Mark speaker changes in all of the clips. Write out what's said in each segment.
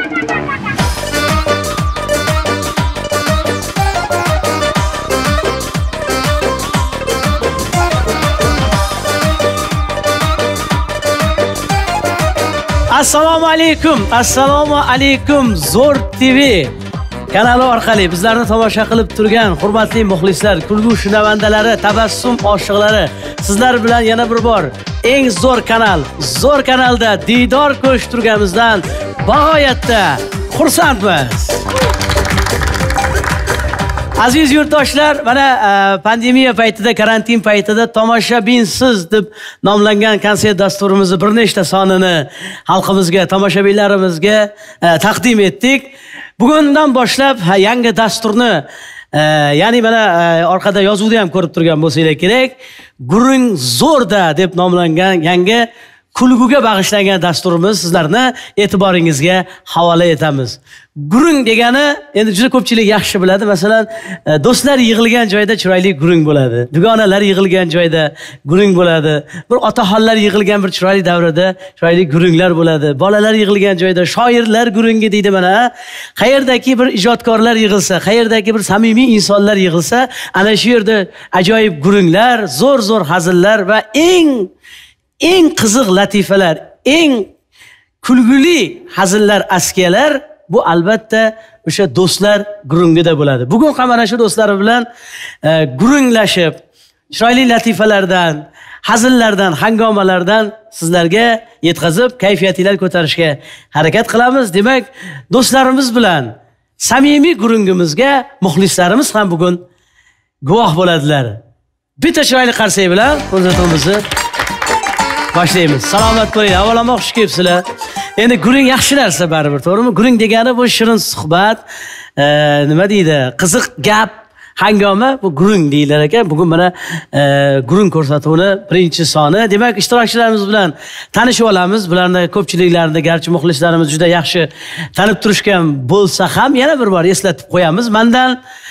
Speaker 1: Assalomu alaykum. Assalomu alaykum. Zo'r TV kanali orqali bizlarni tomosha qilib turgan hurmatli muxlislar, kulgu shunavandalari, tabassum oshiqlari, sizlar bilan yana bir bor eng zo'r kanalda diydor ko'rishib turganimizdan bag'oyatda xursandmiz. Aziz yurtdoshlar, mana pandemiya paytida, karantin paytida tomoshabinsiz deb nomlangan konsert dasturimizni bir nechta sonini xalqimizga, tomoshabinlarimizga taqdim etdik. Bugundan boshlab yangi dasturni, ya'ni mana orqada yozuvda ham ko'rib turgan bo'lsanglar kerak, Gurung zo'rda deb nomlangan yangi kulguga bag'ishlangan dasturimiz sizlarni e'tiboringizga havola etamiz. Gurung degani endi juda ko'pchilik yaxshi biladi. Masalan, do'stlar yig'ilgan joyda chiroyli gurung bo'ladi. Dugonalar yig'ilgan joyda gurung bo'ladi. Bir otaxonlar yig'ilgan bir chiroyli davrada chiroyli gurunglar bo'ladi. Bolalar yig'ilgan joyda shoirlar gurungi deydi mana. Qayerdagi bir ijodkorlar yig'ilsa, qayerdagi bir samimiy insonlar yig'ilsa, ana shu yerda ajoyib gurunglar, zo'r hazillar va eng qiziq latifalar, eng kulguli hazillar, askiyalar bu albatta o'sha do'stlar gurungida bo'ladi. Bugun ham mana shu do'stlarim bilan gurunglashib, chiroyli latifalardan, hazillardan, hangomalardan sizlarga yetkazib, kayfiyatinglar ko'tarishga harakat qilamiz. Demak, do'stlarimiz bilan samimiy gurungimizga muxlislarimiz ham bugun guvoh bo'ladilar. Bitta chiroyli qarsak bilan ko'rsatuvimizni boshlaymiz. Salomat bo'ling. Avvalambor xush kelibsizlar. Endi gurung yaxshi narsa baribir, to'g'rimi? Gurung degani bu shirin suhbat, nima deydi? Qiziq gap, hangoma bu gurung deylar ekan. Bugun mana gurung ko'rsatuvini birinchi soni. Demak, ishtirokchilarimiz bilan tanishib olamiz. Bularni ko'pchiliklarni garchi muxlislarimiz juda yaxshi tanib turishgan bo'lsa ham yana bir bor eslatib qo'yamiz. Mendan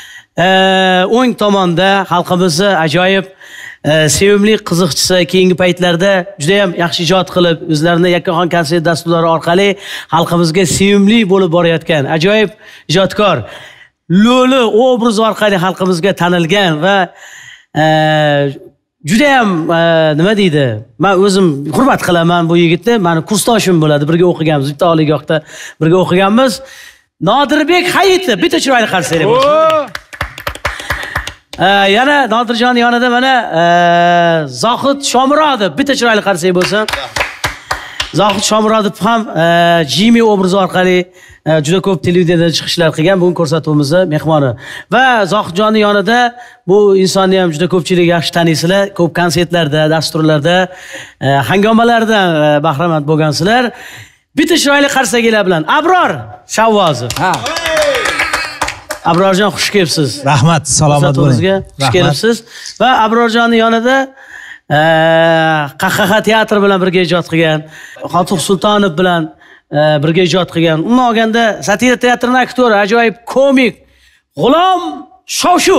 Speaker 1: o'ng tomonda xalqimizni ajoyib sevimli qiziqchisi, keyingi paytlarda juda ham yaxshi ijod qilib, o'zlarini yakkaxon konsert dasturlari orqali xalqimizga sevimli bo'lib borayotgan ajoyib ijodkor, Lo'li obraz orqali xalqimizga tanilgan va juda ham nima deydi? Men o'zim hurmat qilaman bu yigitni. Meni kursdoshim bo'ladi, birga o'qiganmiz, bitta oliygohda birga o'qiganmiz. Nodirbek Hayitov, bitta chiroyli qarsaklar bo'lsin. Yana Nodirjon yonida mana Zohid Shomurodov, bitta chiroyli qarsak bo'lsin. Zohid Shomurodov ham Jimi obrazi orqali juda ko'p televideniyada chiqishlar qilgan, bugun ko'rsatuvimizda mehmoni. Va Zohidjonning yonida bu insonni ham juda ko'pchilik yaxshi taniysizlar, ko'p konsertlarda, dasturlarda, hangomalardan bahramand bo'lgansizlar. Bitta chiroyli qarsaklar bilan Abror Shavvozov. Abrorjon xush kelibsiz.
Speaker 2: Rahmat, salomat bo'ling.
Speaker 1: Xush kelibsiz. Va Abrorjonning yonida Qahqaha teatri bilan birga ijod qilgan, Xotiq Sultonov bilan birga ijod qilgan, undan olganda satira teatrining aktyori, ajoyib komik G'ulom Shovshu.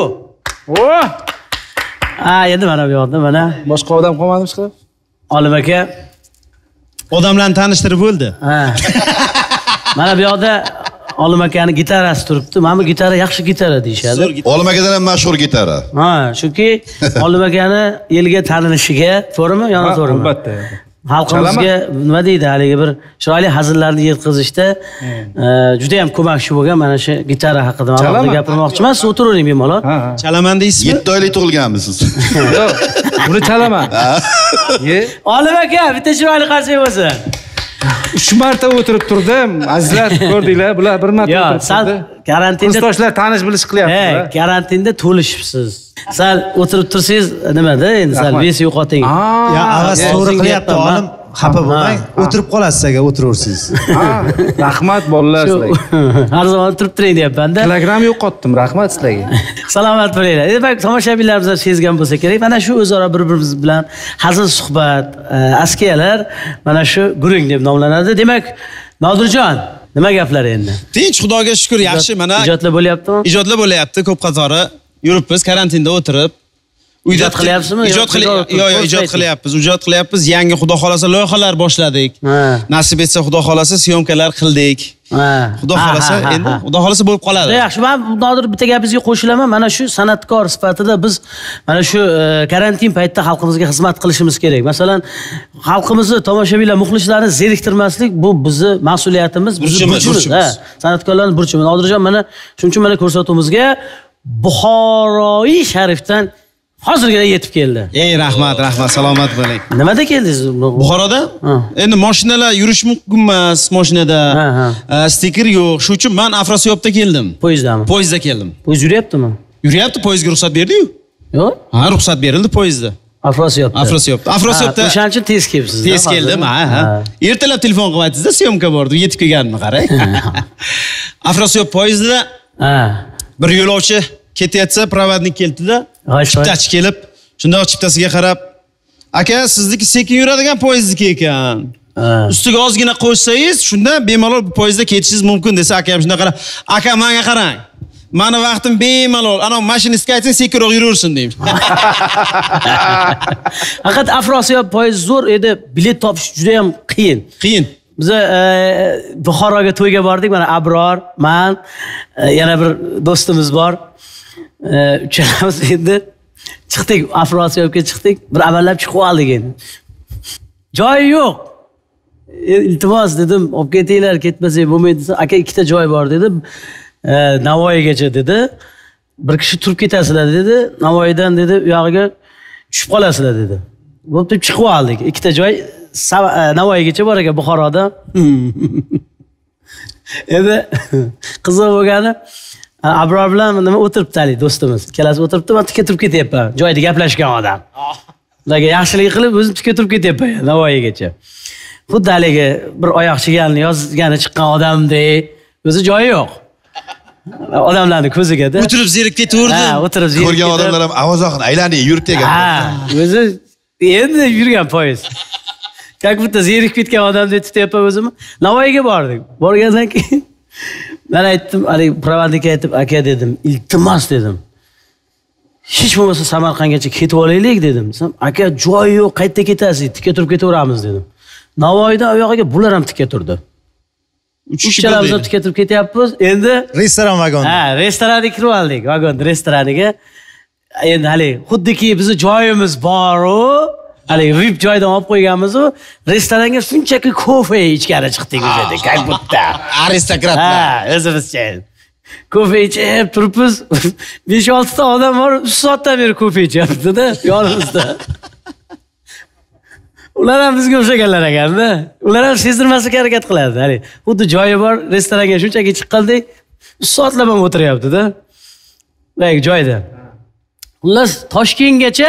Speaker 1: Endi mana bu yoqda mana
Speaker 2: boshqa odam qolmadimi chiqib?
Speaker 1: Olim aka
Speaker 2: Odamlarni tanishtirib bo'ldi.
Speaker 1: Mana bu yoqda Olim akani gitarasi turibdi. Mana bu gitara yaxshi gitara deyshadi.
Speaker 3: Olim akadan ham mashhur gitara.
Speaker 1: Chunki Olim akani elga tanilishiga, to'g'rimi? Yana to'g'rimi?
Speaker 2: Albatta.
Speaker 1: Xalqimizga nima deydi, haligi bir chiroyli hazillarni yetkazishda juda ham ko'makchi bo'lgan mana shu gitara haqida ma'lumot gapirmoqchiman. Siz o'tiravering bemalol.
Speaker 2: Chalaman deysizmi?
Speaker 3: 7 oylik tug'ilganmisiz?
Speaker 2: Yo'q, buni chalaman.
Speaker 1: Olim aka, bitta chiroyli qarsak bo'lsin.
Speaker 2: 3 marta o'tirib turdim. Azizlar, ko'rdinglar, bular bir marta o'tirib turdi.
Speaker 1: Karantinda
Speaker 2: kursdoshlar tanish bilish qilyapti.
Speaker 1: Karantinda to'lishibsiz. Sal o'tirib tursangiz nimada endi sal vesi yo'qoting.
Speaker 4: Ya, avaz to'g'ri qilyapti olim. Xafa bo'lmang, o'tirib qolasiz agar o'tiraversangiz.
Speaker 2: Rahmat bolalar sizlarga.
Speaker 1: Har zaman o'tirib turing deyapman-da.
Speaker 2: Kilogramm yo'qotdim, rahmat sizlarga.
Speaker 1: Salomat bo'linglar. Demak, tomoshabinlarimiz sezgan bo'lsa kerak, mana shu o'zaro bir-birimiz bilan hazil suhbat, askiyalar mana shu gurung deb nomlanadi. Demak, Nodirjon, nima gaplar endi?
Speaker 5: Tinch, Xudoga shukr, yaxshi. Mana
Speaker 1: ijodlar bo'lyaptimi?
Speaker 5: Ijodlar bo'lyapti, ko'p qatori yuribmiz karantinda o'tirib.
Speaker 1: Ijod qilyapsizmi?
Speaker 5: Ijod qilyapmiz. Ijod qilyapmiz. Yangi Xudo xolasa loyihalar boshladik. Nasib etsa Xudo xolasa syomkalar qildik. Xudo xolasa, endi Xudo xolasa bo'lib qoladi.
Speaker 1: Yaxshi, men Nodir bitta gapingizga qo'shilaman. Mana shu san'atkor sifatida biz mana shu karantin paytida xalqimizga xizmat qilishimiz kerak. Masalan, xalqimizni, tomoshabinlar, muxlislarni zeriktirmaslik bu bizning mas'uliyatimiz, bizning burchimiz. San'atkorlarning burchi. Nodirjon mana shuning uchun mana ko'rsatuvimizga Buxoroy Sharifdan hozirgina yetib keldi.
Speaker 5: Ey, rahmat, salomat bo'ling.
Speaker 1: Nimada keldingiz?
Speaker 5: Buxoroda? Endi mashinalar yurish mumkin emas, mashinada. Stiker yo'q. Shuning uchun men Afrosiyobda keldim.
Speaker 1: Poyezdami?
Speaker 5: Poyezdda keldim.
Speaker 1: Poyezd yuryaptimi?
Speaker 5: Yuryapti, poyezdga ruxsat berdi-yu.
Speaker 1: Yo'q?
Speaker 5: Ha, ruxsat berildi poyezdda.
Speaker 1: Afrosiyobda.
Speaker 5: Afrosiyobda.
Speaker 1: O'shaning uchun tez kelibsiz.
Speaker 5: Tez keldim, ha. Ertalab telefon qilyapsiz-da, syomka bordi, yetib kelganimni qarang. Afrosiyob poyezdida bir yo'lovchi ketayotsa, provodnik keldi-da, chiptachi kelib, shundoq chiptasiga qarab, "Aka, sizniki sekin yuradigan poyezdniki ekan. Ustiga ozgina qo'shsangiz, shunda bemalol bu poyezdda ketishingiz mumkin" desa, aka ham shunday qarab, "Aka, menga qarang. Mani vaqtim bemalol, ana mashinistga aytsang sekinroq yuraversin" deymiz.
Speaker 1: Faqat Afrosiyob poyezd zo'r edi, bilet topish juda ham qiyin. Biz Buxoroga to'yga bordik, mana Abror, men, yana bir do'stimiz bor. Uchalamiz endi chiqdik, Afrosiyobga chiqdik, bir amallab chiqib oldik endi. Joy yo'q. Iltimos dedim, olib ketinglar, ketmasak bo'lmaydi desa, aka ikkita joy bor dedi. Navoiygacha dedi. Bir kishi turib ketasizlar dedi. Navoiydan dedi, u yog'iga tushib qolasizlar dedi. Bo'pti, chiqib oldik. Ikkita joy Navoiygacha bor ekan Buxoroda. Endi qiziq bo'lgani, Abror bilan nima o'tiribdi hali do'stimiz. Ikkalasi o'tiribdi, men tikka turib ketyapman. Joyda gaplashgan odam. Ularga yaxshilik qilib, o'zim tikka turib ketyapman Navoiygacha. Xuddi haligi bir oyoq chiganni yozgani chiqqan odamdek, o'zi joyi yo'q. Odamlarning ko'ziga-da.
Speaker 5: O'tirib zerikib ketaverdi.
Speaker 1: Ha, o'tirib zerikib.
Speaker 3: Ko'rgan odamlar ham avozog'ini aylanib yurib degan.
Speaker 1: Ha, o'zi endi yurgan poyezd. Как будто zerikib ketgan odamdek tutyapman o'zimni. Navoiyga bordik. Borgandan keyin men aytdim, hali provodnikka aytib, aka dedim, iltimos dedim. Hech bo'lmasa Samarqandgacha ketib olaylik dedim. Aka, joy yo'q, qayerda ketasiz? Tikka turib ketaveramiz dedim. Navoiydan u yog'iga bular ham tikka turdi. Uchalamiz ham tikka turib ketyapmiz. Endi
Speaker 4: restoran vagoni.
Speaker 1: Ha, restoranga kirib oldik, vagon restoraniga. Endi hali xuddiki bizning joyimiz bor-u, hali VIP joydan olib qo'yganmiz-u, restoranga shunchaki kofe ichgani chiqdik o'sha yerda, как будто
Speaker 5: Aristokratlar.
Speaker 1: Ha, o'zimizcha. Kofe ichib turibmiz. 5-6 ta odam bor, 3 soatdan beri kofe ichyapti-da yonimizda. Ular ham bizga o'xshaganlar ekan-da. Ular ham sezdirmaslikka harakat qiladi. Hali xuddi joyi bor, restoranga shunchaki chiqqandek 3 soatlab ham o'tiryapti-da. Voy joyda. Xullas Toshkentgacha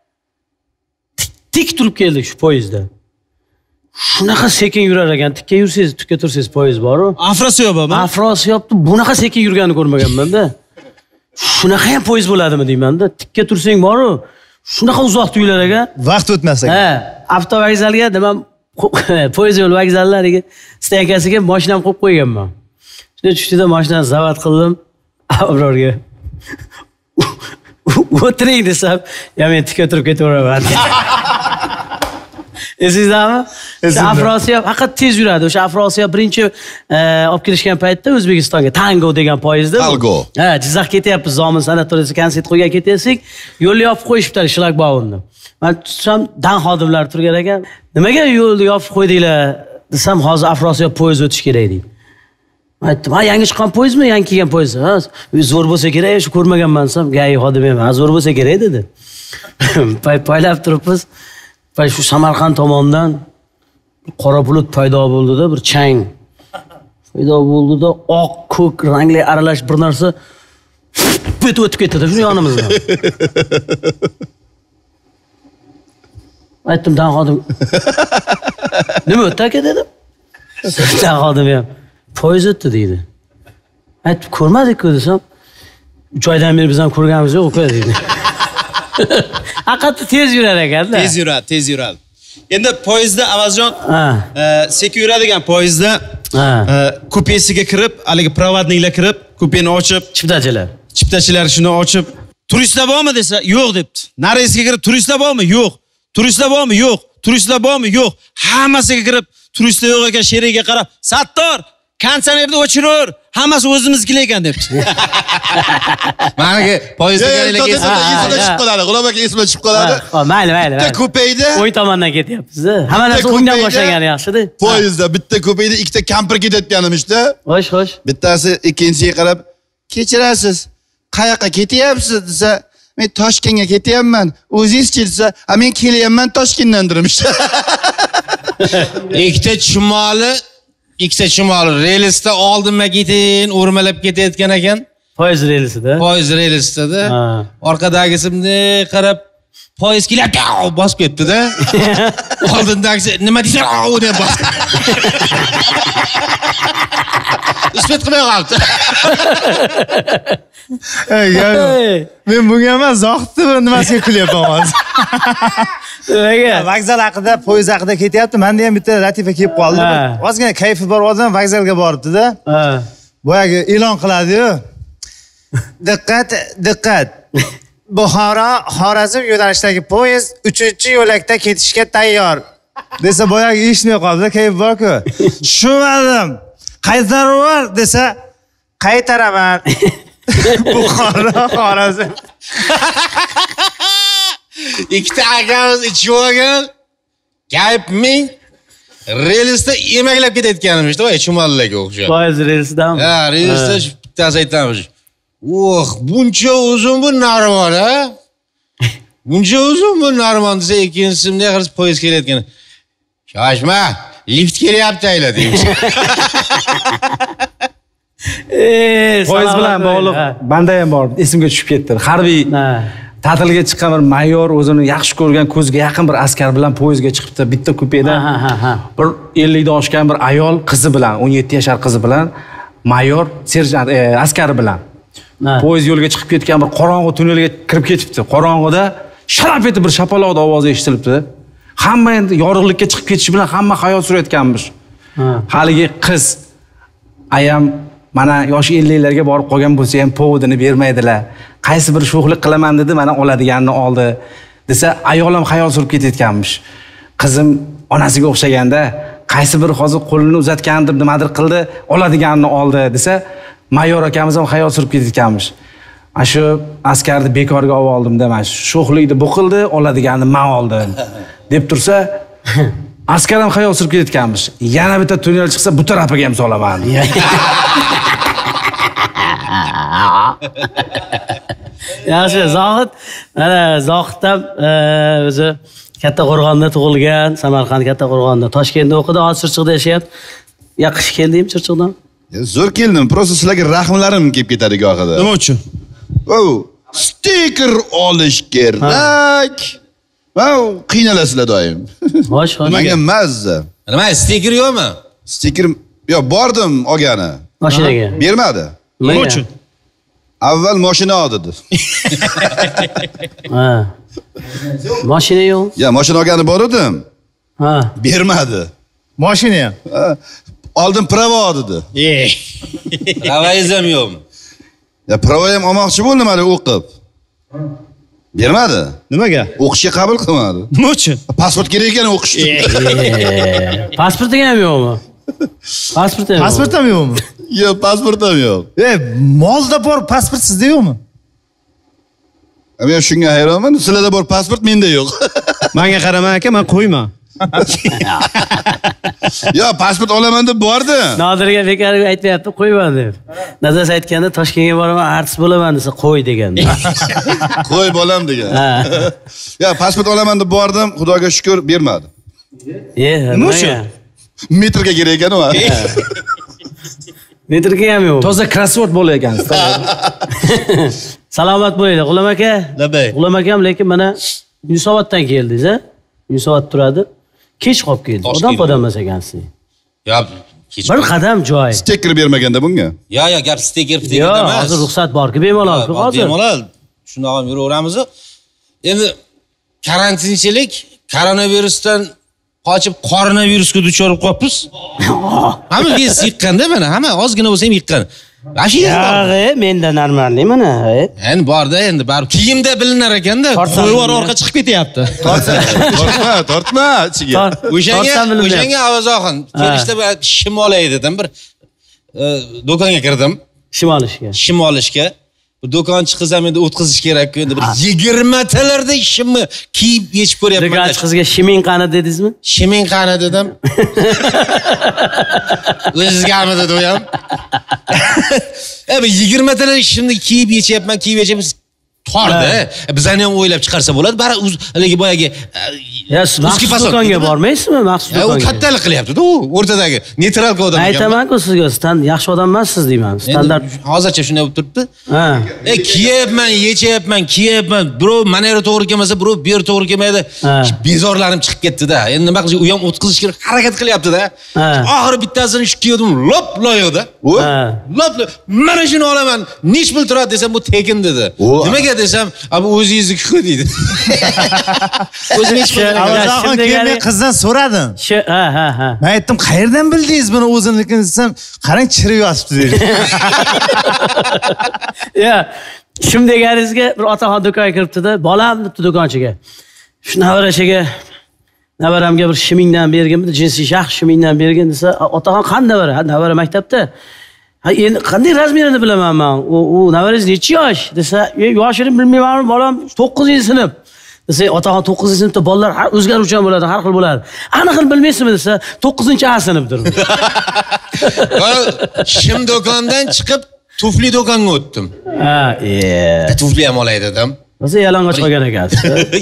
Speaker 1: tik turib keldik shu poyezdda. Shunaqa sekin yurar ekan, tikka yursangiz, tikka tursangiz poyezd bor-ku.
Speaker 5: Afrosiyobmi?
Speaker 1: Afrosiyobni bunaqa sekin yurganini ko'rmaganman-da. Shunaqa ham poyezd bo'ladimi deyman-da. Tikka tursang bor-ku, shunaqa uzoq tuyular ekan.
Speaker 4: Vaqt o'tmas ekan.
Speaker 1: Ha, avtovokzalga nima poyezd yo'l vokzallariga stankasiga mashinam qo'yib qo'yganman. Shunday tushdida mashinani zavat qildim Abrorga. O'tiring desam, "Ya men tikka turib ketaveraman." Esingizmi? Afrosiyob faqat tez yuradi. O'sha Afrosiyob birinchi olib kelishgan paytda O'zbekistonga Tango degan poyezdda.
Speaker 3: Tango.
Speaker 1: Ha, Jizzax ketyapmiz, Zomin sanatoriyasiga konsert qo'ygan ketsak, yo'lni yopib qo'yishibdi shlagbaumni. Men tutsam, dan xodimlar turgan ekan. "Nimaga yo'lni yopib qo'ydinglar?" desam, "Hozir Afrosiyob poyezd o'tish kerak" deydi. Men aytdim, "Ha, yangi chiqqan poyezdmi? Yangi kelgan poyezd?" "Ha, zo'r bo'lsa kerak, shu ko'rmaganman" desam, "Gai xodim emas, zo'r bo'lsa kerak" dedi. Poylab turibmiz. Va shu Samarqand tomondan qora bulut paydo bo'ldi-da, bir chang paydo bo'ldi-da, oq, ko'k rangli aralash bir narsa o'tib ketdi-da shu yonimizdan. Aytdim, "Dan xodim, nima o'tdi aka" dedim. Dan xodim ham, "Poyezd o'tdi" deydi. Aytib, "Ko'rmadik-ku" desam, "3 oydan beri biz ham ko'rganimiz yo'q" deydi. Haqiqatda tez yurar ekan-da.
Speaker 5: Tez yuradi. Endi poyezdda Avazjon sekin yuradigan poyezdda kupesiga kirib, haligi provodniklar kirib, kupeni ochib, chiptachilar shuni ochib, "Turistlar bormi?" desa, "Yo'q" debdi. Naresiga kirib, "Turistlar bormi?" "Yo'q." "Turistlar bormi?" "Yo'q." "Turistlar bormi?" "Yo'q." Hammasiga kirib, turistlar yo'q ekan, sherigiga qarab, "Sattor, konditsionerni o'chirur, hammasi o'zimizga ekan debdi. Menga poyezdga kelib
Speaker 3: chiqib qoladi. G'ulom aka esimdan chiqib qoladi.
Speaker 1: Mayli.
Speaker 3: Bitta ko'paydi.
Speaker 1: O'y tomondan ketyapmiz. Hamma narsa o'ngdan boshlagani yaxshi-da.
Speaker 3: Poyezdda bitta ko'paydi, ikkita kampir ketayotganimizda.
Speaker 1: Xo'sh.
Speaker 3: Bittasi ikkinchisiga qarab, "Kechirasiz, qayoqqa ketyapsiz?" desa, "Men Toshkentga ketyapman. O'zingiz-chi?" desa, "Ha, men kelyapman Toshkentdan" demişdi.
Speaker 5: ikkita chumoli relsda oldinma ketin o'rmalab ketayotgan ekan.
Speaker 1: Poyezd relsida.
Speaker 5: Poyezd relsida. Orqadagisi bunday qarab poyezd kelyapti, bosib ketdi-da. Oldindagisi nima deysan? Deb bosdi. Isbet qilmay qoldi.
Speaker 4: Men bunga emas, Zohidni nimasiga kulyapman hozir. Vokzal haqida, poyezd haqida ketyapti. Menda ham bitta latifa kelib qoldi. Ozgina kayfi bor odam vokzalga boribdi-da. Boyagi e'lon qiladi-yu. Diqqat. Buxoro Xorazm yo'nalishidagi poyezd 3-yo'lakda ketishga tayyor. Desa boyagi eshitmay qoldi-da, kayf bor-ku. Tushunmadim. Qaytaruvar desa, qaytaraman. Buxoro Xorazm.
Speaker 5: Ikkita akamiz ichib olgan. Gap ming relsda emaklab ketayotganimiz-da, voy chumollarga o'xshab.
Speaker 1: Poyezd relsidan.
Speaker 5: Ha, relsda bittasi aytamiz. Buncha uzun bu narvon, ha? Buncha uzun bu narvon desa, ikkinchisi bunday qilib poyezd kelayotgan. Shoshma, lift kelyapti ayla deymiz.
Speaker 2: Poyezd bilan bog'liq banda ham bor, esimga tushib ketdi. Harbiy ta'tilga chiqqan bir mayor o'zini yaxshi ko'rgan ko'zga yaqin bir askar bilan poyezdga chiqibdi. Bitta kupeda bir 50 da oshgan bir ayol qizi bilan, 17 yashar qizi bilan mayor, serjant, askari bilan poyezd yo'lga chiqib ketgan bir qorong'u tunnelga kirib ketibdi. Qorong'uda sharaf etib bir shapaloq ovozi eshitilibdi. Hamma endi yorug'likka chiqib ketish bilan hamma xayol surayotganmiz. Haligi qiz ayam mana yosh 50larga borib qolgan bo'lsa ham povodini bermaydilar. Qaysi bir sho'xlik qilaman dedi, mana oladiganini oldi. Desa, ayol ham xayol surib ketayotganmiz. Qizim onasiga o'xshaganda, qaysi bir hozir qo'lini uzatgandir, nimadir qildi, oladiganini oldi desa, mayor akamiz ham xayol surib ketayotganmiz. Mana shu askarni bekorga olib oldim demas. Sho'xlikni bu qildi, oladiganini men oldim deb tursa, askar ham xayol surib ketayotganmiz. Yana bitta tunnel chiqsa, bu tarafiga ham solaman.
Speaker 1: Yaxshi, Zohid, mana Zohid ham o'zi Katta Qo'rg'onda tug'ilgan, Samarqand Katta Qo'rg'onda, Toshkentda o'qidi, hozir Chirchiqda yashayapti. Ya qish keldingmi Chirchiqdan?
Speaker 3: Zo'r keldim, prosta sizlarga rahmlarim kelib ketadi gohida.
Speaker 5: Nima uchun?
Speaker 3: Stiker olish kerak. Qiynalasizlar doim.
Speaker 1: Xo'sh.
Speaker 3: Menga mazza.
Speaker 5: Nima, stiker yo'qmi?
Speaker 3: Stiker yo'q, bordim olgani.
Speaker 1: Mashinaga.
Speaker 3: Bermadi.
Speaker 5: Nima uchun?
Speaker 3: Avval mashina ol dedi.
Speaker 1: Mashina yo'q.
Speaker 3: Ya, mashina olgani bor edim. Bermadi.
Speaker 4: Mashina ham.
Speaker 3: Oldin pravo dedi.
Speaker 5: Pravoyingiz ham yo'qmi?
Speaker 3: Ya, pravo ham olmoqchi bo'ldim hali o'qib. Bermadi.
Speaker 4: Nimaga?
Speaker 3: O'qishga qabul qilmadi.
Speaker 5: Nima uchun?
Speaker 3: Pasport kerak ekan o'qish uchun.
Speaker 1: Pasporti ham yo'qmi?
Speaker 4: Pasport ham yo'qmi?
Speaker 3: Yo'q, pasport ham yo'q.
Speaker 4: Molda bor, pasport sizda yo'qmi?
Speaker 3: Men shunga hayronman. Sizlarda bor pasport, menda yo'q.
Speaker 2: Menga qarama aka, men qo'yma.
Speaker 3: Yo, pasport olaman deb bordi.
Speaker 1: Nodirga bekarga aytmayapti, qo'yman deb. Nazar aytganda Toshkentga boraman, artist bo'laman desa, qo'y degan.
Speaker 3: Qo'y bolam degan. Ya, pasport olaman deb bordim, Xudoga shukr bermadi.
Speaker 1: Nima uchun?
Speaker 3: Metrga kerak ekan u.
Speaker 1: Metrga ham yo'q.
Speaker 2: Toza crossword bo'layapsiz.
Speaker 1: Salomat bo'linglar, G'ulom aka. G'ulom akam lekin mana Yunusoboddan keldingiz, a? Yunusobod turadi. Kech qolib keldi. Odam emas ekansiz.
Speaker 5: Yo, kech.
Speaker 1: Bir qadam joy.
Speaker 3: Stiker bermaganda bunga.
Speaker 5: Yo, gap stiker emas.
Speaker 1: Yo'q, hozir ruxsat bor-ku, bemalol-ku hozir.
Speaker 5: Bemalol. Shundoq ham yuraveramiz. Endi karantinchilik, koronavirusdan qochib koronavirusga duchor bo'lib qolibmiz. Hamma biz yiqqanda mana, hamma ozgina bo'lsa ham yiqqan.
Speaker 1: Yo'q, menda normalniy mana.
Speaker 5: Endi borda endi barib kiyimda bilinar ekanda, qo'yvor orqa chiqib ketyapti.
Speaker 3: Tortma ichiga.
Speaker 5: O'shanga Avazoxin kelishda shim olay dedim bir do'konga kirdim.
Speaker 1: Shim olishga.
Speaker 5: Bu do'konchi qiz ham endi o'tkazish kerak-ku. Endi bir 20 talarda shimni kiyib yechib ko'ryapman.
Speaker 1: Do'konchi qizga shiming qani dedingizmi?
Speaker 5: Shiming qani dedim. O'zizgami dedi u ham. Bu 20 talar shimni kiyib yechyapman. Torda. Bizani ham o'ylab chiqarsa bo'ladi. Bari haligi boyagi
Speaker 1: maxsus do'konga bormaysizmi? Maxsus do'konga.
Speaker 5: U kattalik qilyapti-da, u o'rtadagi neytralka odam ekan.
Speaker 1: Aytaman-ku sizga, yaxshi odam emassiz deyman. Standart
Speaker 5: hozircha shunday bo'lib turibdi. Kiyapman, yechyapman, kiyapman. Birov mana yer to'g'ri kelmasa, birov bu yer to'g'ri kelmaydi. Bezorlarim chiqib ketdi-da. Endi nima qilish, u ham o'tkazishga harakat qilyapti-da. Oxiri bittasini shu kiydim, lop loyoqda. Lop. Mana shuni olaman. Nech pul turadi desam, bu tekin dedi. Nimaga desam, bu o'zingizniki-ku deydi. O'zim hech
Speaker 4: Avzaxon keyin men qizdan so'radim.
Speaker 1: Ha.
Speaker 4: Men aytdim, "Qayerdan bildingiz buni o'zinlikini?" desam, "Qarang, chirib yotibdi" dedi.
Speaker 1: Shim deganingizga bir otaxon do'konga kiribdi-da, "Bolam" debdi do'konchiga. "Shu navaramga bir shimingdan bergin, jinsiy shaxs shimingdan bergin" desa, "Otaxon qanday navara?" "Ha, navara maktabda." Endi qanday razmerini bilaman men. U navarangiz necha yosh desa, "Yoshini bilmayman, bolam 9-sinf." Desa, "Otaxon 9-sinfda bolalar o'zgaruvchan bo'ladi, har xil bo'ladi." "Aniqini bilmaysizmi?" desa, "9-A sinfdir."
Speaker 5: Shim do'kondan chiqib tufli do'konga o'tdim. Tufli ham olay dedim.
Speaker 1: O'zi yalang'och qolgan ekansiz.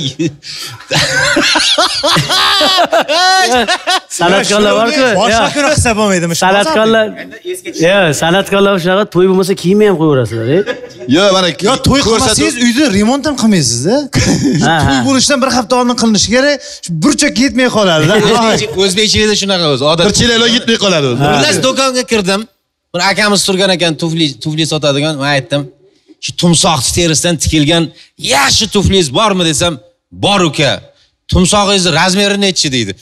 Speaker 1: San'atkorlar bor-ku.
Speaker 4: Boshqa kuni qilsa bo'lmaydimi?
Speaker 1: San'atkorlar shunaqa to'y bo'lmasa kiyim ham qo'yaverasizlar.
Speaker 3: Mana
Speaker 4: to'y qilmasangiz uyda remont ham qilmaysiz-da. To'y bo'lishidan bir hafta oldin qilinishi kerak. Burchak yetmay qoladi-da.
Speaker 5: O'zbekchilikda shunaqa o'zi.
Speaker 3: Bir chilalo yetmay qoladi o'zi.
Speaker 5: Xullas do'konga kirdim. Bir akamiz turgan ekan, tufli sotadigan. Men aytdim, "Shu tumsoq terisidan tikilgan yaxshi tuflingiz bormi?" desam, "Bor uka. Tumsog'ingizni razmeri nechi?" deydi.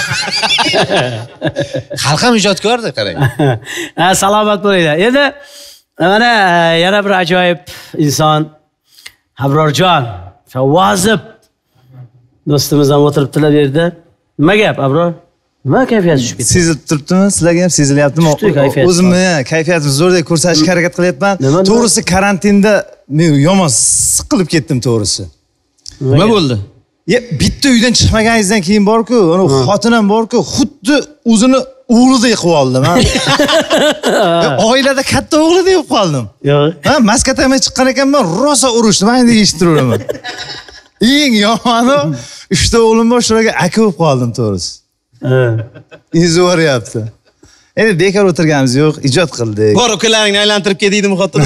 Speaker 5: Xalqam ijodkorda, qarang.
Speaker 1: Salomat bo'linglar. Endi mana yana bir ajoyib inson Abrorjon, Vozib do'stimiz ham o'tiribdilar bu yerda. Nima gap, Abror? Nima kayfiyat tushib ketdi?
Speaker 4: Sezilib turibdimi? Sizlarga ham sezilyaptimi? O'zimni kayfiyatimni zo'rdek ko'rsatishga harakat qilyapman. To'g'risi karantinda men yomon siqilib ketdim to'g'risi.
Speaker 5: Nima bo'ldi?
Speaker 4: Bitta uydan chiqmaganingizdan keyin bor-ku, uni xotinam bor-ku, xuddi o'zini o'g'lidek qilib oldim, ha. Oilada katta o'g'lidek bo'lib qoldim. Ha, maskatga chiqqan ekanman, rosa urushdim, men endi eshitiraman. Eng yomoni 3 ta o'g'lim bor, shularga aka bo'lib qoldim to'g'risi. Izi boryapti. Endi bekor o'tirganimiz yo'q, ijod qildik.
Speaker 5: Bor ukalaringni aylantirib ket deydimi xotin?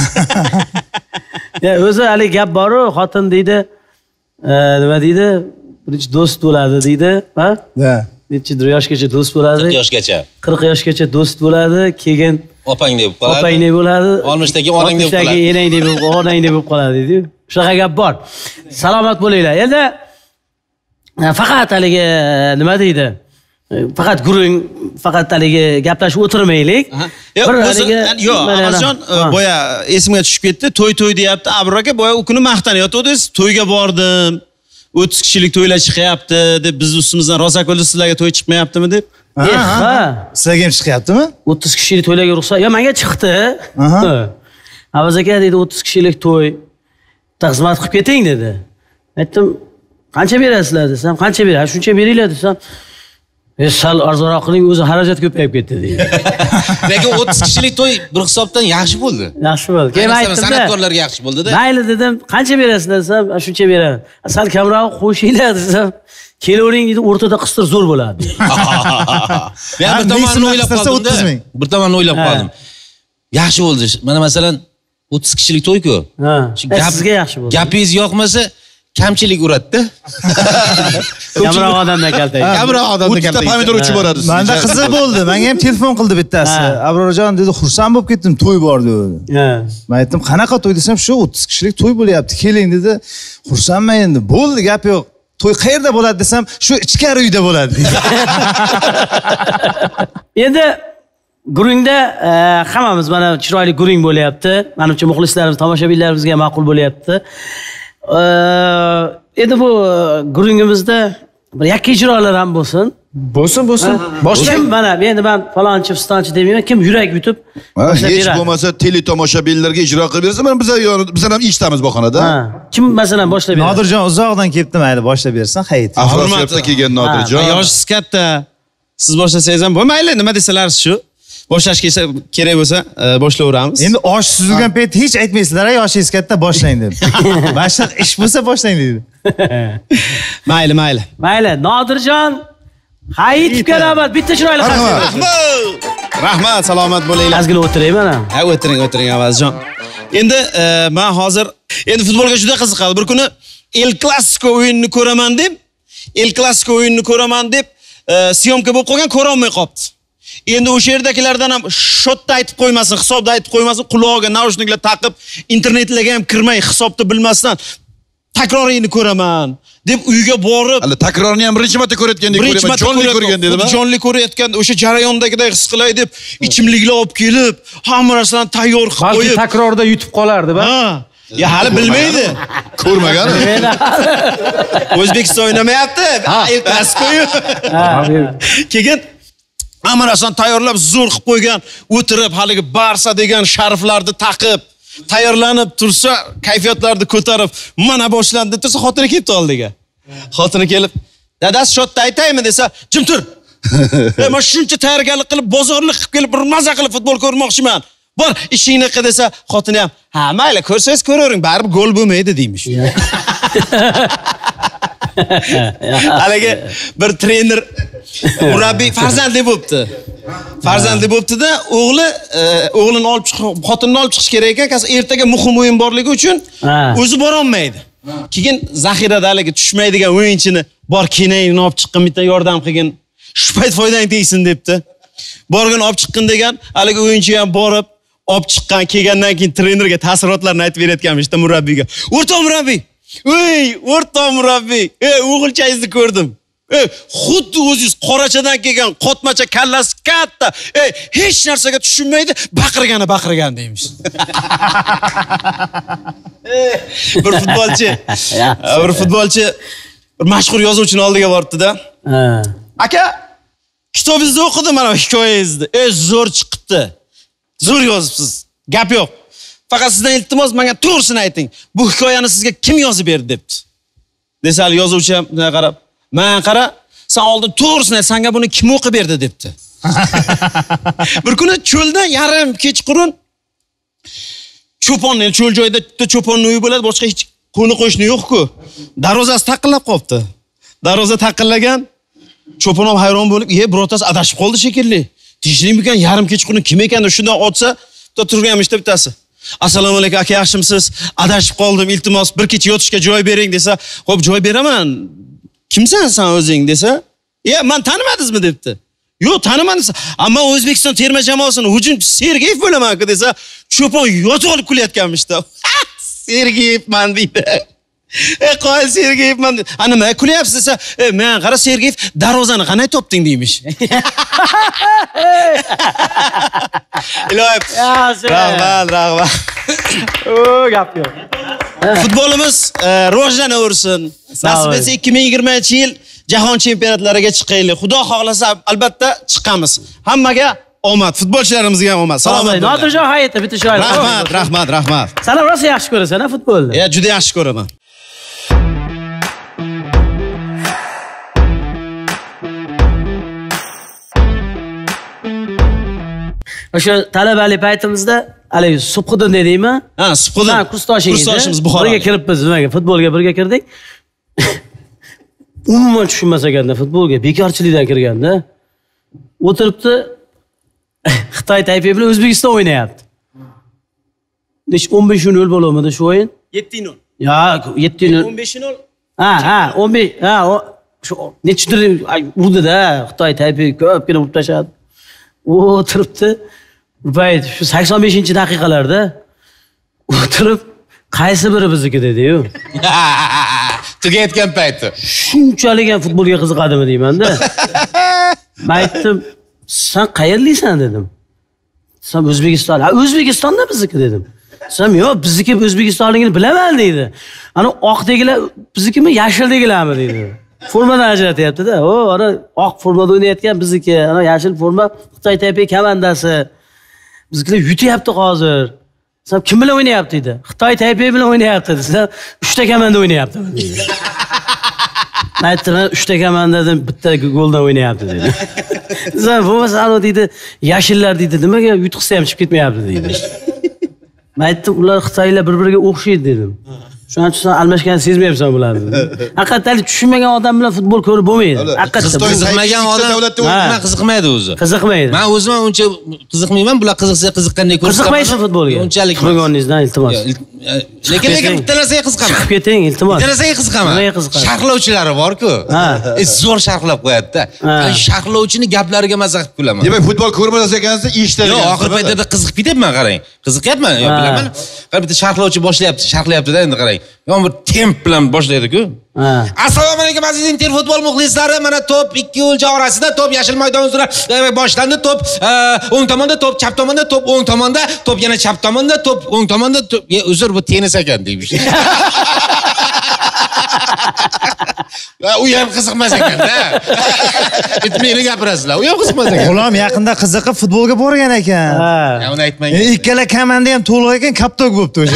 Speaker 1: O'zi hali gap bor-ku, xotin deydi. Nima deydi? Birinchi do'st bo'ladi deydi, ha? Necha yoshgacha do'st bo'ladi?
Speaker 5: 40 yoshgacha.
Speaker 1: 40 yoshgacha do'st bo'ladi, keyin
Speaker 5: opangdek bo'lib qoladi.
Speaker 1: Opangdek bo'ladi.
Speaker 5: Olmishdagi onangdek bo'lib qoladi.
Speaker 1: Enangdek bo'lib, onangdek bo'lib qoladi deydi. Shunaqa gap bor. Salomat bo'linglar. Endi faqat haligi nima deydi? Faqat guring, faqat haligi gaplashib o'tirmaylik.
Speaker 5: Yo'q, Amirjon, boya esimga tushib ketdi. To'y deyapti. Abror aka boya u kuni maqtanyotdingiz. To'yga bordim. 30 kishilik to'ylar chiqyapti deb biz ustimizdan rosa ko'ldi, sizlarga to'y chiqmayaptimi deb.
Speaker 4: Sizlarga ham chiqyaptimi?
Speaker 1: 30 kishilik to'ylarga ruxsat. Yo, menga chiqdi. Avaz aka dedi 30 kishilik to'y. Xizmat qilib keting dedi. Aytdim, "Qancha berasizlar?" desam, "Qancha berasiz?" "Shuncha beringlar" desam, "Sal arzonroq qiling, o'zi xarajat ko'payib ketdi" deydi.
Speaker 5: Lekin 30 kishilik to'y bir hisobdan yaxshi bo'ldi.
Speaker 1: Yaxshi bo'ldi. Keyin aytdim,
Speaker 5: san'atkorlarga yaxshi bo'ldi-da.
Speaker 1: Mayli dedim, "Qancha berasizlar?" desam, "Shuncha beraman." "Sal kamroq qo'shinglar" desam, "Kelavering" dedi, "o'rtada qistir zo'r bo'ladi."
Speaker 5: Men bir tomonini o'ylab qoldim. Bir tomonini o'ylab qoldim. Yaxshi bo'ldi. Mana masalan 30 kishilik to'y-ku.
Speaker 1: Sizga yaxshi bo'ldi.
Speaker 5: Gapingiz yoqmasa, kamchilik uradi-da.
Speaker 1: Kamroq odamdan kaltaydi.
Speaker 3: Kamroq odamdan kaltaydi. Pomidor uchib boradi.
Speaker 4: Menda qiziq bo'ldi. Menga ham telefon qildi bittasi. "Abrorjon" dedi, "Xursand bo'lib ketdim, to'y bor" dedi. Men aytdim, "Qanaqa to'y?" desam, "Shu 30 kishilik to'y bo'lyapti, keling" dedi. "Xursandman endi. Bo'ldi, gap yo'q. To'y qayerda bo'ladi?" desam, "Shu ichkari uyda bo'ladi" dedi.
Speaker 1: Endi guringda hammamiz mana chiroyli guring bo'lyapti. Menimcha muxlislarimiz, tomoshabinlarimizga ma'qul bo'lyapti. Endi bu guringimizda bir yakka ijrolar ham bo'lsin.
Speaker 2: Bo'lsin.
Speaker 1: Boshlang. Kim mana endi men falonchi pistonchi demayman. Kim yurak yutib
Speaker 3: hech bo'lmasa teletomoshabinlarga ijro qilib bersa, mana biz ham eshitamiz bu xonada.
Speaker 1: Kim masalan boshlab beradi?
Speaker 4: Nodirjon uzoqdan kelibdi, mayli boshlab bersin, hayt.
Speaker 3: Hurmatli kelgan Nodirjon.
Speaker 5: Yoshingiz katta. Siz boshlasangiz ham bo'lmaydi, nima desalar shu. Boshlash kerak bo'lsa, boshlayveramiz.
Speaker 4: Endi osh suzilgan paytda hech aytmaysizlar, yoshingiz katta boshlang deb. Boshqa ish bo'lsa boshlang deydi.
Speaker 5: Mayli.
Speaker 1: Nodirjon Hayitga rahmat. Bitta chiroyli xat.
Speaker 5: Rahmat, salomat bo'linglar.
Speaker 1: Ozgina o'tirayman mana.
Speaker 5: Ha, o'tiring Avazjon. Endi men hozir futbolga juda qiziqadi. Bir kuni El Clasico o'yinini ko'raman deb, syomka bo'lib qolgan, ko'ra olmay qopti. Endi o'sha yerdagilardan ham shotda aytib qo'ymasin, hisobda aytib qo'ymasin, quloqiga naushniklar taqib, internetlarga ham kirmay, hisobda bilmasdan takrorini ko'raman deb uyga borib,
Speaker 3: hali takrorini ham birinchi marta ko'rayotgandek ko'raman, jonli ko'rgan dedimi?
Speaker 5: Jonli ko'rayotgan, o'sha jarayondagidek his qilay deb ichimliklar olib kelib, hamma narsani tayyor qilib qo'yib,
Speaker 2: balki takrorda yutib qolardi-ba.
Speaker 5: Ya hali bilmaydi.
Speaker 3: Ko'rmagan.
Speaker 5: O'zbekiston o'ynamayapti. El Clasico-yu. Keyin hamma narsani tayyorlab, zo'r qilib qo'ygan, o'tirib haligi Barsa degan sharflarni taqib, tayyorlanib tursa, kayfiyatlarni ko'tarib, mana boshlandi desa, xotini kelibdi oldiga. Xotini kelib, "Dadasi shotda aytaymi?" desa, "Jim tur. Men shuncha tayyorgarlik qilib, bozorlik qilib kelib, bir maza qilib futbol ko'rmoqchiman. Bor, ishingni qil" desa, xotini ham, "Ha, mayli, ko'rsangiz ko'ravering, baribir gol bo'lmaydi" deymish. Haligi bir trener murabbiy farzandli bo'libdi. Farzandli bo'libdi-da, o'g'lini olib chiqib, xotinini olib chiqish kerak ekan, qas ertaga muhim o'yin borligi uchun o'zi bora olmaydi. Keyin zaxirada haligi tushmaydigan o'yinchini bor kenayni olib chiqqin, bitta yordam qilgin, shu payt foydang tegsin debdi. Borgan olib chiqqin degan, haligi o'yinchi ham borib olib chiqqan, kelgandan keyin trenerga taassurotlarni aytib berayotganmish-da murabbiyga. "O'rtoq murabbiy, o'rtoq murabbiy, o'g'ilchangizni ko'rdim. Xuddi o'zingiz qorachadan kelgan qotmacha kallasi katta. Hech narsaga tushunmaydi, baqirgan deymish." Bir futbolchi bir mashhur yozuvchining oldiga boribdi-da. "Aka, kitobingizni o'qidim, mana hikoyangizni. Zo'r chiqibdi. Zo'r yozibsiz. Gap yo'q. Faqat sizdan iltimos, menga to'g'risini ayting. Bu hikoyani sizga kim yozib berdi?" debdi. Desa, yozuvchi ham qarab, "Men qara, sen oldin to'g'risini ayt, senga buni kim o'qib berdi?" debdi. Bir kuni cho'lda yarim kechqurun cho'pon, cho'l joyda cho'ponning uyi bo'ladi, boshqa hech qo'ni qo'shni yo'q-ku. Darvozasi taqillab qolibdi. Darvoza taqillagan, cho'pon ham hayron bo'lib, birortasi adashib qoldi shekilli. Tinchlikmikan, yarim kechqurun kim ekan deb shundan otsa, turganmishda bittasi. "Assalomu alaykum aka, yaxshimisiz? Adashib qoldim, iltimos bir kecha yotishga joy bering" desa, "Xo'p, joy beraman. Kimsan sen o'zing?" desa, "Men tanimadingizmi?" debdi. "Yo'q, tanimadim. Ammo O'zbekiston terma jamoasining hujumchisi Sergeyev bo'laman-ku" desa, cho'pon yotib olib kulayotganmish-da. "Sergeyevman" deydi. Qo'y Sergeyevman. "Nima kulyapsiz?" desa, "Men qara Sergeyev, darvozani qanday topding" deymish. Iloyim. Rahmat.
Speaker 1: Gap yo'q.
Speaker 5: Futbolimiz rivojlanaversin. Nasib etsa 2020-yil jahon chempionatlariga chiqaylik. Xudo xohlasa albatta chiqamiz. Hammaga omad, futbolchilarimizga ham omad. Salomat bo'ling.
Speaker 1: Nodirjon Hayitda bitta chiroyli.
Speaker 5: Rahmat.
Speaker 1: Sen rosa yaxshi ko'rasan-a futbolni?
Speaker 5: Juda yaxshi ko'raman.
Speaker 1: O'sha talabalik paytimizda haligi Subhidin dedingmi?
Speaker 5: Ha, Subhidin.
Speaker 1: Kursdoshimiz Buxoroga birga kiribmiz, nimaga? Futbolga birga kirdik. Umuman tushunmas ekanda futbolga, bekorchilikdan kirganda. O'tiribdi, Xitoy Taypey bilan O'zbekiston o'ynayapti. 15-0 bo'lamadi shu o'yin?
Speaker 5: 7-0.
Speaker 1: Ya, 7-0.
Speaker 5: 15-0.
Speaker 1: Ha, 15. Ha, shu nechidir urdi-da, Xitoy Taypey ko'pgina urib tashladi. O'tiribdi. Bayt shu 85-daqiqalarda o'tirib, qaysi biri bizniki dedi-yu.
Speaker 5: Tugayotgan payti.
Speaker 1: Shunchalik ham futbolga qiziqadimi deyman-da. Men aytdim, "Sen qayerlisan?" dedim. "Sen O'zbekiston." "Ha, O'zbekistonda bizniki" dedim. "Sen yo'q, bizniki O'zbekistonligini bilaman" dedi. "Ana oqdagilar biznikimi, yashildagilarmi?" dedi. Formadan ajratyapti-da. Ana oq formada o'ynayotgan bizniki, ana yashil forma Xitoy Taipei komandasi. Bizlar yutyapti hozir. Sen kim bilan o'ynayapti dedi. Xitoy Taipei bilan o'ynayapti dedi. Sizlar 3 ta komanda o'ynayapti dedi. Aytdim, 3 ta komandadan bitta goldan o'ynayapti dedi. Sen bo'lmasa ana dedi, yashillar dedi, nimaga yutqizsa ham chiqib ketmayapti dedi. Men aytdim, ular Xitoylar bir-biriga o'xshaydi dedim. Shuning uchun sen almashganini sezmayapsan bularni. Haqiqatan tushunmagan odam bilan futbol ko'rib bo'lmaydi. Haqiqatan
Speaker 6: qiziqmagan odam nima qiziqmaydi o'zi.
Speaker 1: Qiziqmaydi.
Speaker 6: Men o'zim uncha qiziqmayman, bular qiziqsa qiziqqanday ko'rsataman.
Speaker 1: Qiziqmaysiz futbolga.
Speaker 6: Unchalik
Speaker 1: Qilganingizdan iltimos.
Speaker 6: Lekin bitta narsaga qiziqaman.
Speaker 1: Chiqib keting, iltimos.
Speaker 6: Bitta narsaga qiziqaman.
Speaker 1: Nimaga qiziqasiz?
Speaker 6: Sharhlovchilari bor-ku. Zo'r sharhlab qo'yadi-da. Sharhlovchining gaplariga maza qilib kulaman.
Speaker 3: Demak, futbol ko'rmas ekansiz, eshitadigan.
Speaker 6: Yo'q, oxir paytda qiziqib ketyapman, qarang. Qiziqyapman, yo bilaman. Qarang, bitta sharhlovchi sharhlayapti-da, endi qarang. Yon bir temp bilan boshlaydi-ku. Assalomu alaykum aziz Inter futbol muxlislari. Mana to'p ikki o'yinchi orasida to'p yashil maydon uzra boshlandi. To'p o'ng tomonda, to'p chap tomonda, to'p o'ng tomonda, to'p yana chap tomonda, to'p o'ng tomonda. Uzr, bu tennis ekan deymish. U ham qiziqmas ekan-da. Bitmayli gapirasizlar. U ham qiziqmas ekan.
Speaker 4: Ular yaqinda qiziqib futbolga borgan ekan.
Speaker 6: Ya uni aytmang.
Speaker 4: Ikkala komanda ham to'liq ekan, kaptok bo'libdi o'sha.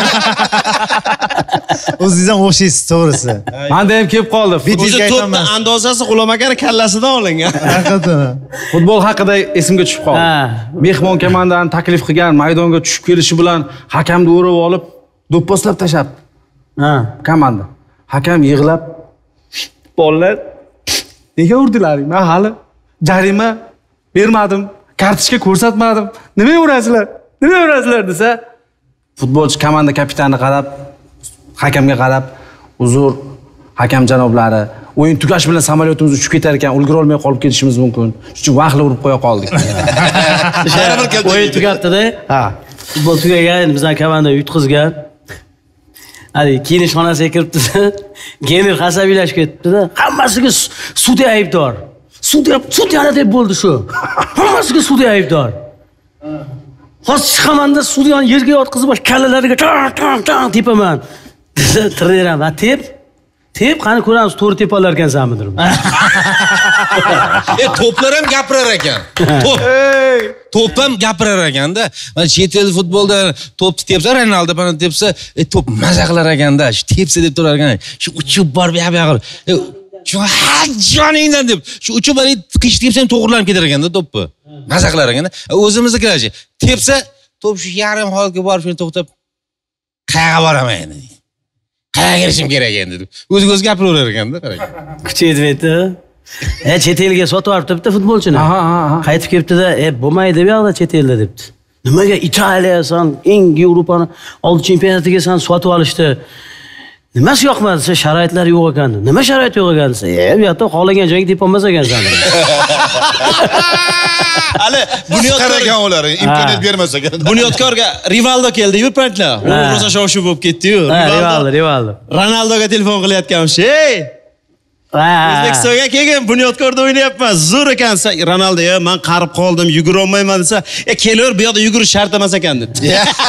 Speaker 4: O'zingizdan o'xshaysiz, to'g'risi.
Speaker 2: Menda ham kelib qoldi.
Speaker 5: O'zi to'pni andozasi G'ulomakar kallasidan olingan.
Speaker 4: Haqiqatan.
Speaker 2: Futbol haqida esimga tushib qoldi. Mehmon komandani taklif qilgan, maydonga tushib kelishi bilan hakamni o'rib olib, do'pposlab tashlabdi. Komanda. Hakam yig'lab, "Bolalar, nega urdilaring? Men hali jarima bermadim, kartochka ko'rsatmadim. Nima urasizlar? Nima urasizlar?" desa, futbolchi komanda kapitani qarab, hakamga qarab, "Uzr, hakam janoblari, o'yin tugash bilan samolyotimiz uchib ketar ekan, ulgura olmay qolib ketishimiz mumkin. Shuning uchun vaqtli urib qo'ya qoldik."
Speaker 1: O'yin tugabdi-da. Futbol tugagan, bizning komanda yutqizgan. Hadi kiyinish xonasiga kiribdi-da. Gener asabiylashib ketdi-da. Hammasiga sudya aybdor. Sudyani deb bo'ldi shu. Hammasiga sudya aybdor. Hozir chiqamanda sudyani yerga yotqizib, bosh kallalariga tang tepaman. Trenerim, tep qani ko'ramiz, to'g'ri tepa olar ekansanmi dedim.
Speaker 6: To'plar ham gapirar ekan. To'p ham gapirar ekanda. Mana chet el futbolda to'pni tepsa, Ronaldo bana tepsa, to'p maza qilar ekanda. Shu tepsa deb turar ekan. Shu uchib borib yoqib. Shu joningdan deb, shu uchib borib qish tepsa ham to'g'rilanib ketar ekanda to'pni. Maza qilar ekanda. O'zimiznikilarchi tepsa, to'p shu yarim holga borib shuni to'xtab qayerga boraman endi. Qayerga kirishim kerak endi deb. O'z gapiraverar ekanda, qarang.
Speaker 1: Kuch yetmaydi. Chet elga sotib olibdi bitta futbolchini. Qaytib kelibdi-da, bo'lmaydi bu yoqda chet elda debdi. Nimaga Italiya san eng Yevropani oldi chempionatiga san sotib olishdi? Nimasi yoqmadi? Sharoitlar yo'q ekan. Nima sharoit yo'q ekan desa, bu yoqda xohlagan joyga deb olmas ekansan.
Speaker 3: Hali bunyodkorga ular imkoniyat bermas ekan.
Speaker 5: Bunyodkorga Rivaldo keldi-yu paytlar. U rosa shov-shuv bo'lib ketdi-yu.
Speaker 1: Rivaldo.
Speaker 5: Ronaldoga telefon qilayotganmish. "Ey, O'zbekistonga kelgan, bunyodkorda o'ynayapman. Zo'r ekansan." Ronaldo, "Men qarib qoldim, yugura olmayman" desa, "Kelaver, bu yoqda yugurish shart emas ekan" debdi.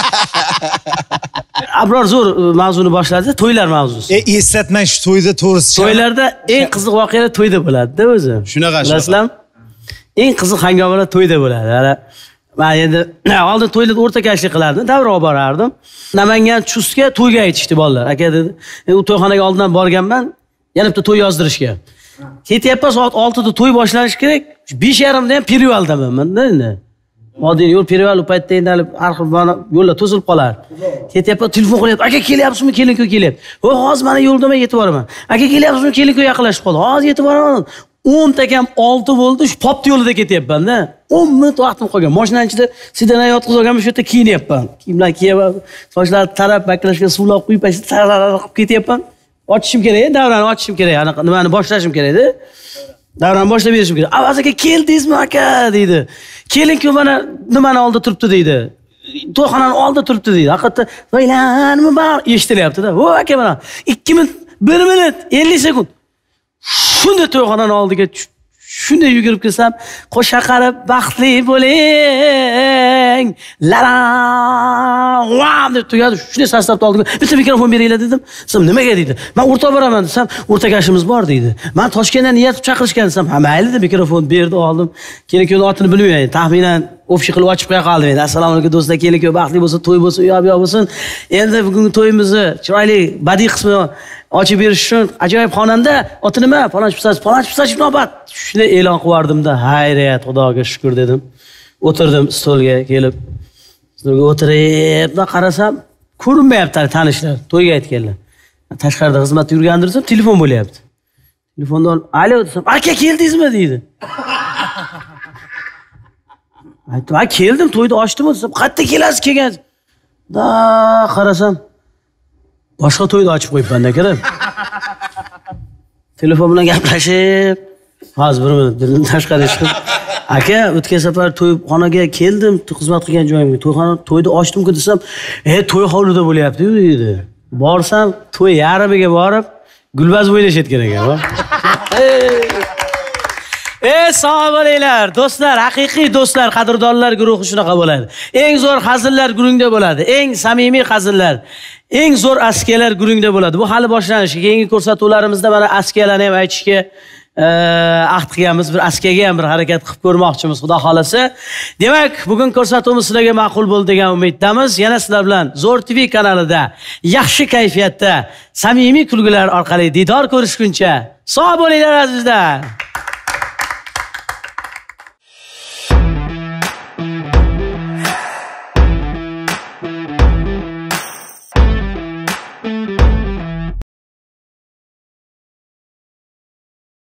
Speaker 1: Abror zo'r mavzuni boshladi, to'ylar mavzusi.
Speaker 4: Eslatmang shu to'yda to'g'risi.
Speaker 1: To'ylarda eng qiziq voqealar to'yda bo'ladi-da o'zi.
Speaker 5: Shunaqa.
Speaker 1: Bilasizlar? Eng qiziq hangomalar to'yda bo'ladi. Men endi oldin to'ylarda o'rtakashlik qilardim, davra olib borardim. Namangan Chustga to'yga aytishdi bolalar. Aka dedi, u to'yxonaga oldindan borganman, yana bitta to'y yozdirishga. Ketyapman, soat 6 da to'y boshlanishi kerak. 5:30 da ham perivaldaman men-da endi. Moddiy yo'l perival paytda endi har xil yo'llar to'silib qolar. Ketyapman, telefon qilyapti. "Aka kelyapsizmi? Keling-ku kelyapti." Hozir mana yo'ldaman, yetib boraman. "Aka kelyapsizmi? Keling-ku yaqinlashib qoldi." "Hozir yetib boraman." 10 ta kam 6 bo'ldi, shu popni yo'lida ketyapman-da. 10 minut vaqtim qolgan. Mashinaning ichida sidan yotqizib olganman, shu yerda kiyinyapman. Kiyimlar kiyaman, sochlarni tarab, makrashga suvlab quyib, qilib ketyapman. Ochishim kerak, davrani ochishim kerak. Anaqa nimani boshlashim kerak-da. Davrani boshlab berishim kerak. "Avaz aka, keldingizmi aka?" deydi. "Keling-ku, mana nimani oldi turibdi" deydi. "To'yxonani oldi turibdi" deydi. Haqiqatda "Voylanmi bor" eshitilyapti-da. "Vo aka, mana 2 minut, 1 minut, 50 sekund." Shunda to'yxonani oldiga shunda yugurib kelsam, "Qo'sha qarib baxtli bo'ling. Lara "Vam!" deb tugadi. Shunday saslab oldim. Bitta mikrofon beringlar dedim. Desam, "Nimaga?" deydi. "Men o'rtoq boraman" desam, "O'rtagashimiz bor" deydi. "Men Toshkentdan niyat chaqirishgan" desam, "Ha, mayli" deb mikrofon berdi, oldim. Keyin otini bilmayman. Taxminan ofshi qilib ochib qo'ya qoldim endi. "Assalomu alaykum do'stlar, keling, baxtli bo'lsin, to'y bo'lsin, uyoq bo'lsin. Endi bugungi to'yimizni chiroyli badiiy qismi ochib berish uchun ajoyib xonanda oti nima? Falonchi pisach navbat." Shuni e'lon qildim-da, "Hayriyat, Xudoga shukr" dedim. O'tirdim stolga kelib. Stolga o'tirib, qarasam, ko'rinmayapti tanishlar, to'yga aytganlar. Tashqarida xizmatda yurgandirsam, telefon bo'lyapti. Telefonni olib, "Alo" desam, "Aka, keldingizmi?" deydi. Aytdim, "Ha, keldim, to'yni ochdimmi" desam, "Qayerda kelasiz, kelgan?" Da qarasam, boshqa to'yni ochib qo'yibman aka. Telefon bilan gaplashib, hozir bir minut dedim, tashqariga chiqib, "Aka, o'tgan safar to'yxonaga keldim, xizmat qilgan joyimga. To'yni ochdim-ku" desam, "To'y hovlida bo'lyapti" dedi. Borsam, to'y yarimiga borib, gulbaz o'ynashayotgan ekan. Sog' bo'linglar, do'stlar, haqiqiy do'stlar, qadrdonlar guruhi shunaqa bo'ladi. Eng zo'r hazillar guruhda bo'ladi, eng samimiy hazillar, eng zo'r askiyalar guruhda bo'ladi. Bu hali boshlanishi. Keyingi ko'rsatuvlarimizda mana askiyalarni ham aytishga ahd qilganmiz, bir askiyaga ham bir harakat qilib ko'rmoqchimiz, xudo xolasa. Demak, bugun ko'rsatuvimiz sizlarga ma'qul bo'ldi degan umiddamiz. Yana sizlar bilan Zo'r TV kanalida yaxshi kayfiyatda, samimiy kulgular orqali diydor ko'rishguncha sog' bo'linglar azizlar.